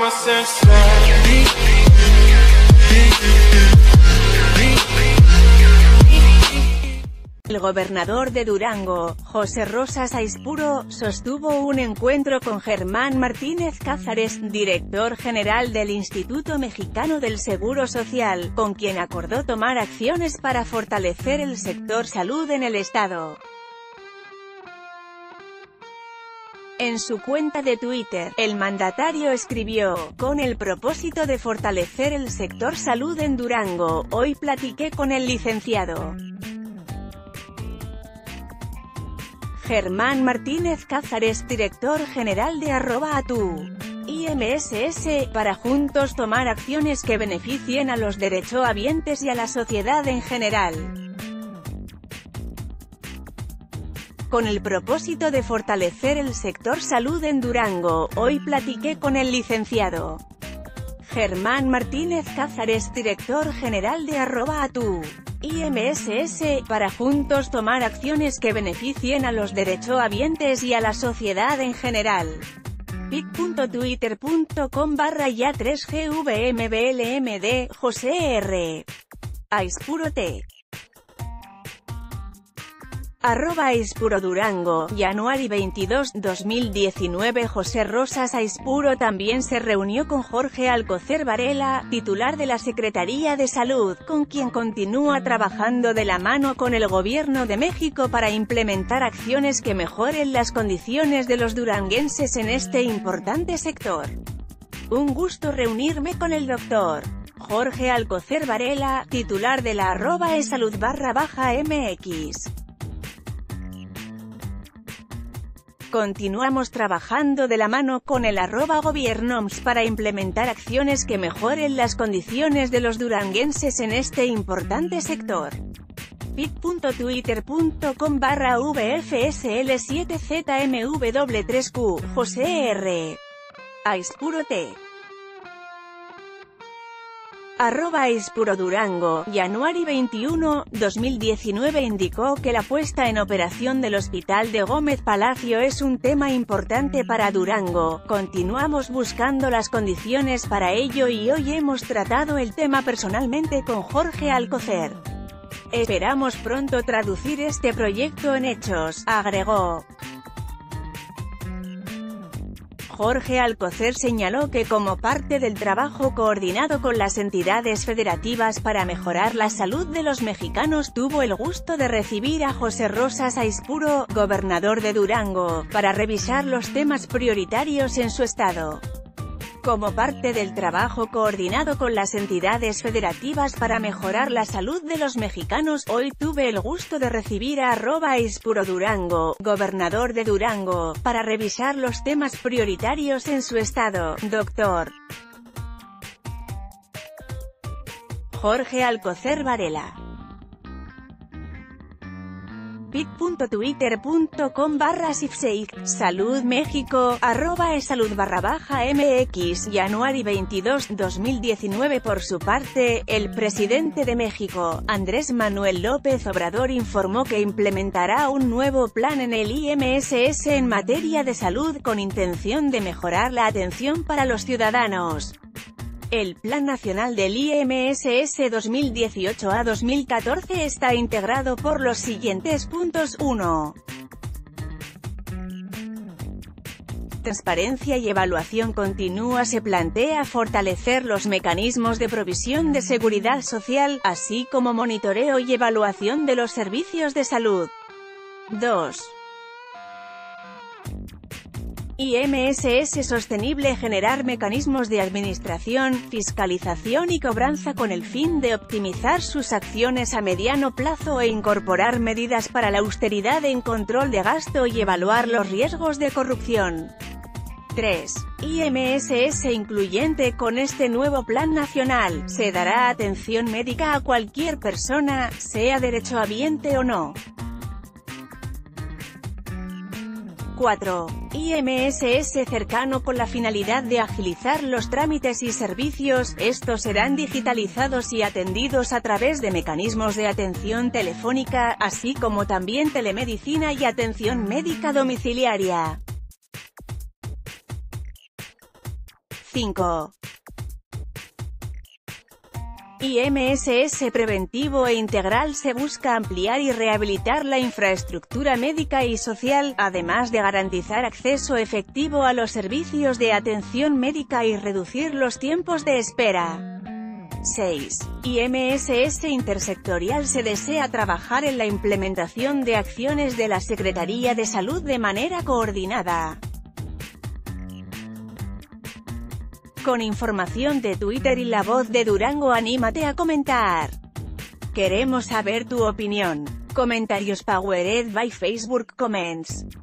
El gobernador de Durango, José Rosas Aispuro, sostuvo un encuentro con Germán Martínez Cázares, director general del Instituto Mexicano del Seguro Social, con quien acordó tomar acciones para fortalecer el sector salud en el estado. En su cuenta de Twitter, el mandatario escribió: con el propósito de fortalecer el sector salud en Durango, hoy platiqué con el licenciado Germán Martínez Cázares, director general de @atu IMSS, para juntos tomar acciones que beneficien a los derechohabientes y a la sociedad en general. Con el propósito de fortalecer el sector salud en Durango, hoy platiqué con el licenciado Germán Martínez Cázares, director general de @atu IMSS, para juntos tomar acciones que beneficien a los derechohabientes y a la sociedad en general. pic.twitter.com/ya3gvmblmd, José R. Aispuro T. @Aispuro Durango, January 22, 2019. José Rosas Aispuro también se reunió con Jorge Alcocer Varela, titular de la Secretaría de Salud, con quien continúa trabajando de la mano con el Gobierno de México para implementar acciones que mejoren las condiciones de los duranguenses en este importante sector. Un gusto reunirme con el doctor Jorge Alcocer Varela, titular de la @esalud_mx. Continuamos trabajando de la mano con el @gobiernoms para implementar acciones que mejoren las condiciones de los duranguenses en este importante sector. pic.twitter.com/vfsl7zmw3q, José R. Aispuro T. @Aispuro Durango, January 21, 2019 indicó que la puesta en operación del Hospital de Gómez Palacio es un tema importante para Durango. Continuamos buscando las condiciones para ello y hoy hemos tratado el tema personalmente con Jorge Alcocer. Esperamos pronto traducir este proyecto en hechos, agregó. Jorge Alcocer señaló que como parte del trabajo coordinado con las entidades federativas para mejorar la salud de los mexicanos, tuvo el gusto de recibir a José Rosas Aispuro, gobernador de Durango, para revisar los temas prioritarios en su estado. Como parte del trabajo coordinado con las entidades federativas para mejorar la salud de los mexicanos, hoy tuve el gusto de recibir a @Aispuro Durango, gobernador de Durango, para revisar los temas prioritarios en su estado, Dr. Jorge Alcocer Varela. pic.twitter.com/sifseic, Salud México, @esalud_mx, January 22, 2019. Por su parte, el presidente de México, Andrés Manuel López Obrador, informó que implementará un nuevo plan en el IMSS en materia de salud con intención de mejorar la atención para los ciudadanos. El Plan Nacional del IMSS 2018 a 2014 está integrado por los siguientes puntos. 1. Transparencia y evaluación continua. Se plantea fortalecer los mecanismos de provisión de seguridad social, así como monitoreo y evaluación de los servicios de salud. 2. IMSS sostenible. Generar mecanismos de administración, fiscalización y cobranza con el fin de optimizar sus acciones a mediano plazo e incorporar medidas para la austeridad en control de gasto y evaluar los riesgos de corrupción. 3. IMSS incluyente. Con este nuevo plan nacional, se dará atención médica a cualquier persona, sea derechohabiente o no. 4. IMSS cercano. Con la finalidad de agilizar los trámites y servicios, estos serán digitalizados y atendidos a través de mecanismos de atención telefónica, así como también telemedicina y atención médica domiciliaria. 5. IMSS preventivo e integral. Se busca ampliar y rehabilitar la infraestructura médica y social, además de garantizar acceso efectivo a los servicios de atención médica y reducir los tiempos de espera. 6. IMSS intersectorial. Se desea trabajar en la implementación de acciones de la Secretaría de Salud de manera coordinada. Con información de Twitter y La Voz de Durango. Anímate a comentar. Queremos saber tu opinión. Comentarios powered by Facebook Comments.